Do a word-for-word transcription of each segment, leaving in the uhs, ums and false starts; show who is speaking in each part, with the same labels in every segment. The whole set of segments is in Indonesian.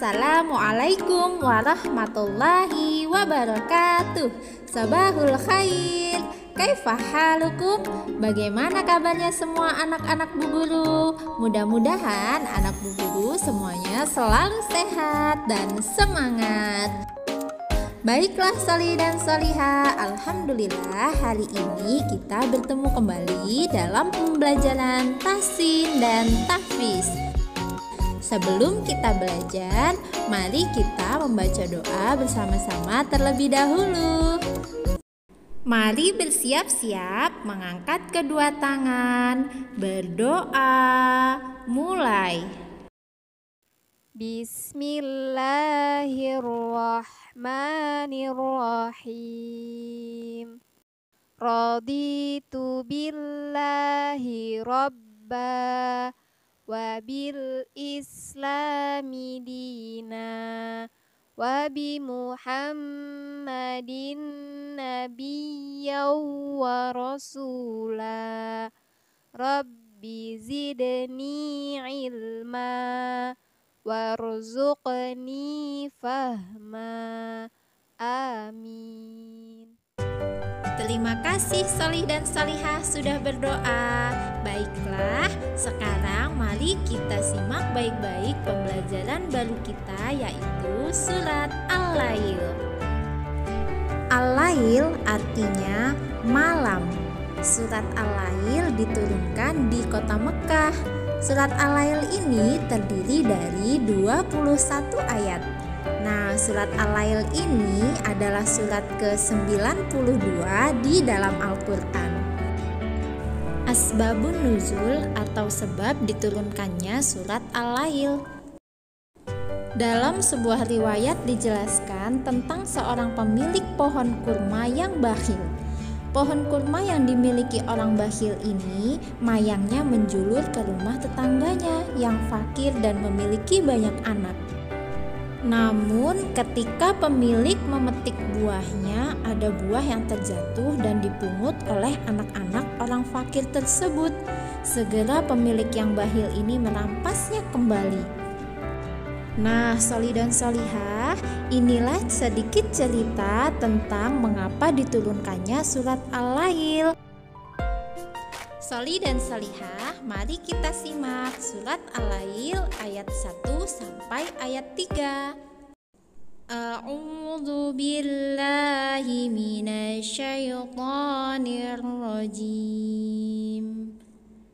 Speaker 1: Assalamualaikum warahmatullahi wabarakatuh. Sabahul khair. Kaifa halukum? Bagaimana kabarnya semua anak-anak Bu Guru? Mudah-mudahan anak Bu Guru semuanya selalu sehat dan semangat. Baiklah soli dan soliha, alhamdulillah hari ini kita bertemu kembali dalam pembelajaran tahsin dan tahfiz. Sebelum kita belajar, mari kita membaca doa bersama-sama terlebih dahulu. Mari bersiap-siap mengangkat kedua tangan, berdoa, mulai.
Speaker 2: Bismillahirrahmanirrahim. Raditu billahi rabba wa bil islami dina wa bi muhammadin nabiyyan wa rasula rabbi zidni ilma warzuqni fahma. Amin.
Speaker 1: Terima kasih solih dan solihah sudah berdoa. Baiklah, sekarang mari kita simak baik-baik pembelajaran baru kita, yaitu surat Al-Lail. Al-Lail artinya malam. Surat Al-Lail diturunkan di kota Mekah. Surat Al-Lail ini terdiri dari dua puluh satu ayat. Nah, surat Al-Lail ini adalah surat ke sembilan puluh dua di dalam Al-Quran. Asbabun nuzul atau sebab diturunkannya surat Al-Lail. Dalam sebuah riwayat dijelaskan tentang seorang pemilik pohon kurma yang bakhil. Pohon kurma yang dimiliki orang bakhil ini mayangnya menjulur ke rumah tetangganya yang fakir dan memiliki banyak anak. Namun ketika pemilik memetik buahnya, ada buah yang terjatuh dan dipungut oleh anak-anak orang fakir tersebut. Segera pemilik yang bakhil ini merampasnya kembali. Nah, soli dan solihah, inilah sedikit cerita tentang mengapa diturunkannya surat Al-Lail. Soli dan solihah, mari kita simak surat Al-Lail ayat satu sampai ayat tiga. A'udzu billahi minasyaitonir rajim.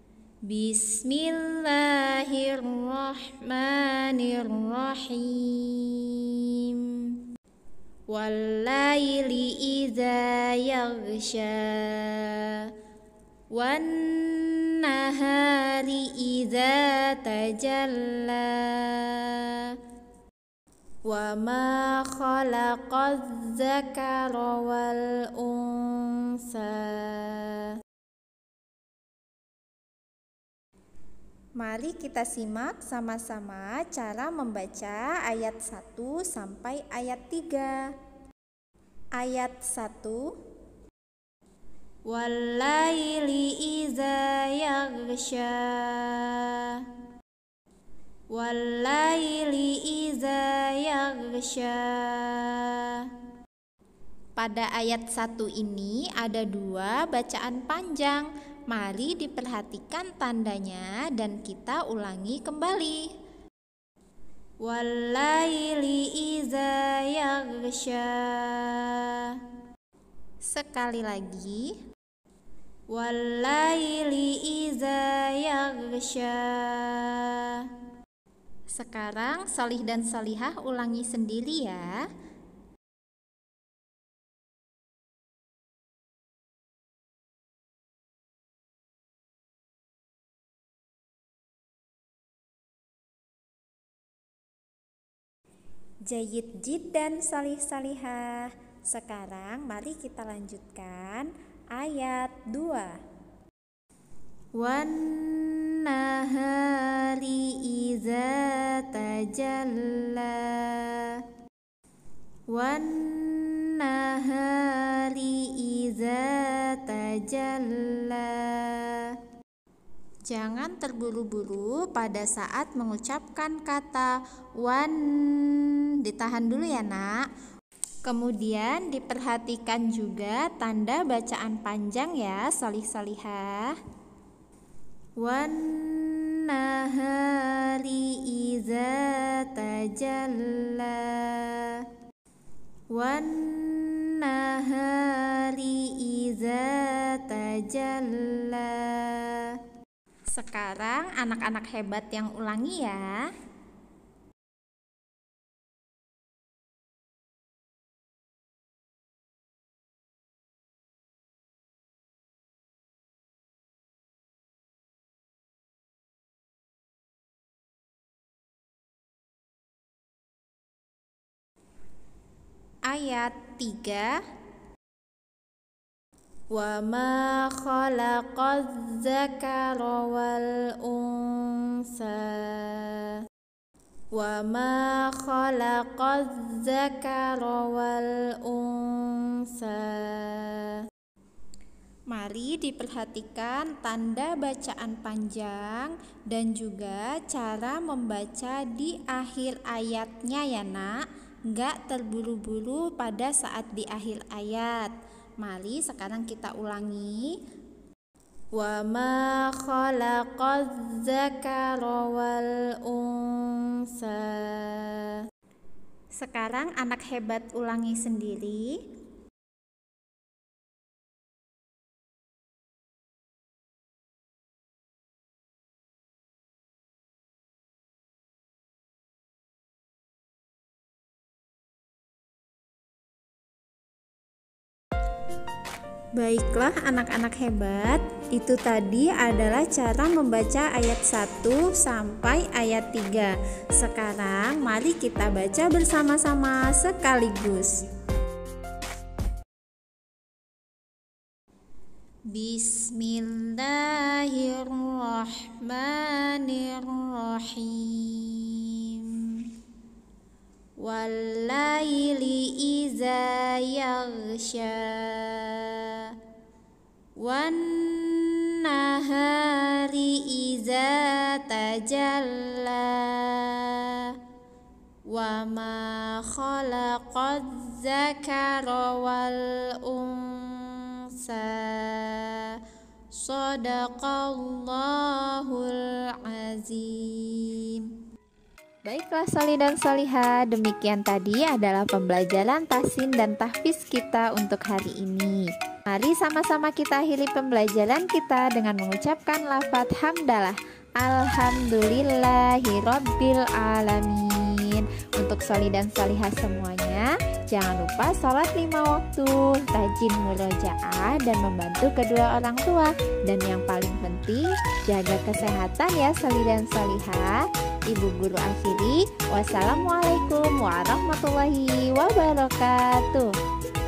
Speaker 1: Bismillahirrahmanirrahim. Wal-laili idza yaghsha wan nahari idza tajalla wa ma khalaqaz zakara wal unsa. Mari kita simak sama-sama cara membaca ayat satu sampai ayat tiga. Ayat satu. Wal-laili idza yaghsha Wal-laili idza yaghsha. Pada ayat satu ini ada dua bacaan panjang. Mari diperhatikan tandanya dan kita ulangi kembali. Wal-laili idza yaghsha. Sekali lagi. Wal-laili idza yaghsha. Sekarang solih dan solihah ulangi sendiri ya. Jayyid jiddan solih solihah. Sekarang mari kita lanjutkan ayat dua. Wan nahari idza tajalla Wan nahari idza tajalla. Jangan terburu-buru pada saat mengucapkan kata wan. Ditahan dulu ya nak. Kemudian diperhatikan juga tanda bacaan panjang ya solih-solihah. Wan nahari iza tajalla. Wan nahari iza tajalla. Sekarang anak-anak hebat yang ulangi ya. Ayat tiga. Wa ma khalaqaz zakara wal unsa. Wa ma khalaqaz zakara wal unsa. Mari diperhatikan tanda bacaan panjang dan juga cara membaca di akhir ayatnya ya nak. Nggak terburu-buru pada saat di akhir ayat. Mari sekarang kita ulangi. Wa ma khalaqaz zakara wal unsa. Sekarang anak hebat ulangi sendiri. Baiklah anak-anak hebat, itu tadi adalah cara membaca ayat satu sampai ayat tiga. Sekarang mari kita baca bersama-sama sekaligus. Bismillahirrahmanirrahim. Wallaili iza yaghsha. Wan nahari iza tajalla. Wa ma khalaqaz zakara wal unsa. Shadaqallahul azim. Baiklah soli dan soliha, demikian tadi adalah pembelajaran tahsin dan tahfiz kita untuk hari ini. Mari sama-sama kita akhiri pembelajaran kita dengan mengucapkan lafaz hamdalah. Alhamdulillahirabbil alamin. Untuk soli dan soliha semuanya, jangan lupa sholat lima waktu, rajin murojaah dan membantu kedua orang tua. Dan yang paling penting, jaga kesehatan ya soli dan soliha. Ibu guru akhiri, wassalamualaikum warahmatullahi wabarakatuh.